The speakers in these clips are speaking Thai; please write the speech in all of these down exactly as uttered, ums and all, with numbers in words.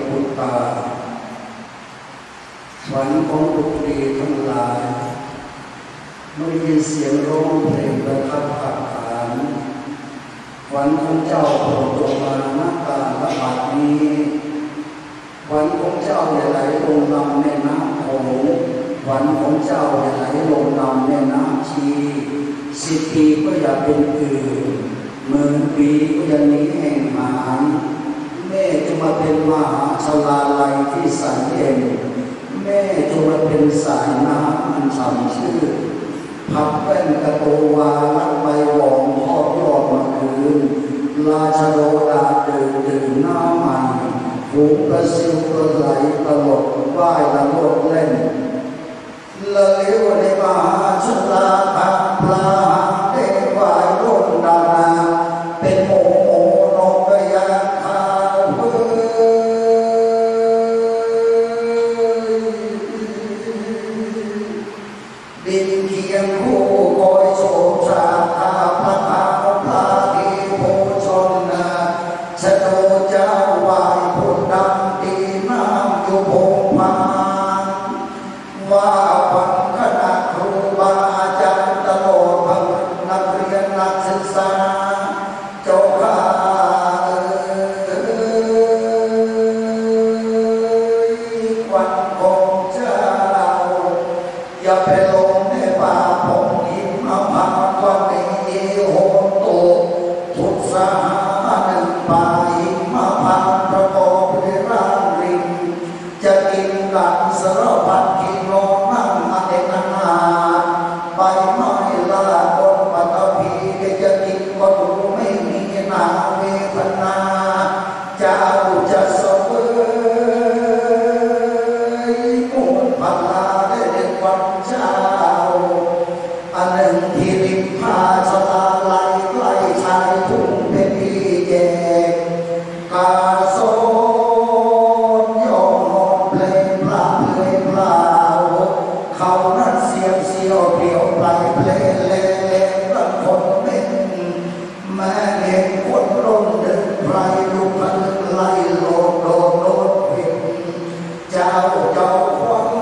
บุตตาฝันของบุตรีทั้งหลายเมื่อยินเสียงร้องเพลงประทับขับขานฝันของเจ้าโผล่ลงมาหน้าตาละบาดนี้ฝันของเจ้าอย่าไหลลงลำแม่น้ำโขงฝันของเจ้าอย่าไหลลงลำแม่น้ำชีสิบปีก็อย่าเป็นอื่นหมื่นปีก็อย่าหนีแห่งหางแม่จะมาเป็นมหาชลาลัยที่ใสเย็นแม่จะมาเป็นสายน้ำมันฉ่ำชื่นพับแป้นกระโตวาลักใบหวองทอดยอดมาคืนราชโดดาตื่นตื่นหน้าใหม่ฝูงกระซิวกระไหลตลดว่ายละโลดเล่นละเลี้ยวในมหาชลาภาปลาเด็กว่ายโลดดานาเป็นโมโมนกกระยาขาวเว้ยดินเคียงคู่คอยโฉมชาคาพระขาวพระที่โพชนนาชะโดเจ้าวายพุทธังตีน้ำอยู่พงพานว่าพันคณะครูบาอาจารย์ตลอดพันนักเรียนนักศึกษาเจ้าข้าควันของเจ้าอย่าไปลงในป่าพงหิมพานต์วันนี้โหตุทุกสาหาหนึ่งป่าหิมพานต์ประกอบด้วยร่างริมจะกินหลังสารพัดกินนอนนั่งมาเด็กนานาใบไม้ลาบนปัตตภีจะกินก็ดูไม่มีนาเวทนาเจ้าจะเสวยมูลพลาได้เด็กวันเจ้าอันหนึ่งที่ริมพาชลาไหลใกล้ชายทุ่งเป็นที่แยกกาโซยอมนอนเพลงปลาเพลงปลาเขานั้นเสียงเสียวเปลี่ยวปลายเพลงเล่เล่รักคนเป็นแม่เด็กคนร่มเดินไพรลูกพันไล่โลดโลดโลดเพ่งเจ้าเจ้าควัน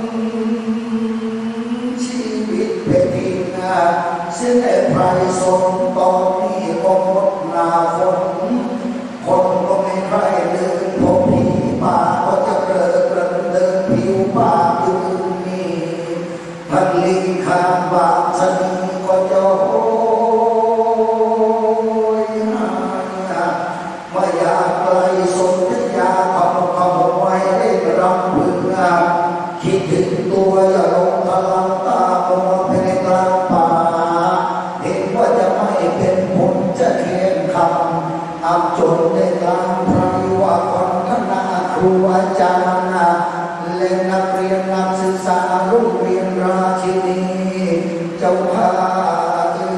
ชีวิตเป็นดินเส้นไอ้ไพรสนตอนนี้ก็หมดหน้าฝนคนก็ไม่ใครเดินพบผีป่าก็จะเกิดกระเดินผิวป่าอยู่นี่พันลิงข้างบางชนีก็จะโหยหาไม่อยากไกลสนทยาขโมขโมยเล่นรำพึงคิดถึงตัวอย่าลงพลังตาโมไปในกลางป่าเห็นว่าจะไม่เป็นผลจะเขียนคำอับจนในกลางไพรว่าคนคณะครูอาจารย์และนักเรียนนักศึกษาโรงเรียนราชินีเจ้าพาเอ๋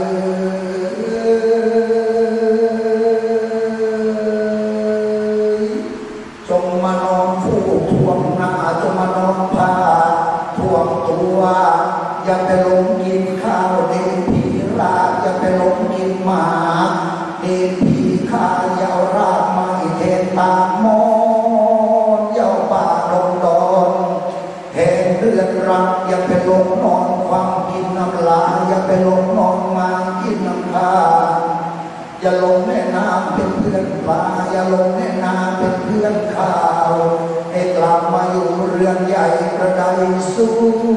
ยจงมานอนผู้ท่วงหน้าจงมานอนผ้าท่วงตัวอย่าไปหลงกินข้าวเด็กผีราอย่าไปหลงกินหมาเด็กผีข้ายาวราบไม่เทนตามมอนยาวป่าดงดอนแห่งเลือดรักอย่าไปหลงนอนความกินน้ำลายอย่าไปหลงนอนมากินน้ำตาอย่าลงแม่น้ำเป็นเพื่อนปลาอย่าลงแม่น้ำเป็นเพื่อนข้าวให้กลับมาอยู่เรือนใหญ่กระไดสู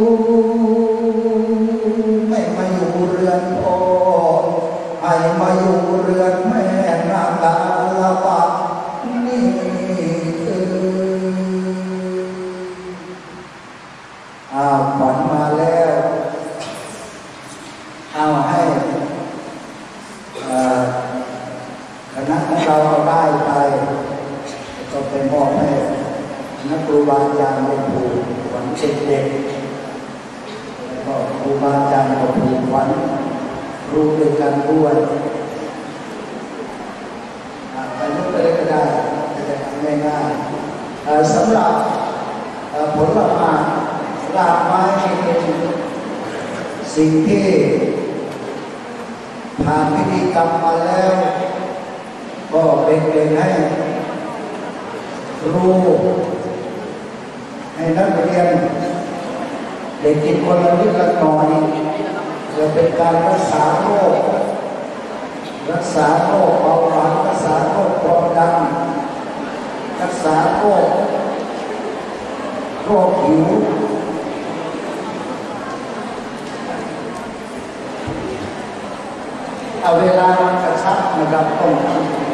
งไม่มาอยู่เรือนพ่อให้มาอยู่เรือนแม่นากาลปะนี่อ้าวฝันมาแล้วเอาให้คณะของเราเอาได้ไปก็เป็นมอบให้นักครูบาอาจารย์เป็นผู้ขวัญเด็กๆก็ครูบาอาจารย์ก็ผู้ขวัญรู้ด้วยกันด้วยไปนู้นไปเลยก็ได้จะทำง่ายๆสำหรับผลไม้รากไม้เป็นสิ่งที่ผ่านพิธีกรรมมาแล้วก็เป็นเป็นให้รู้ให้นักเรียนเด็กกินคนละนิดละหน่อยจะเป็นการรักษาโรครักษาโรคเบาหวานรักษาโรคความดันรักษาโรคโรคหิวเอาเวลากระชับนะครับต้อง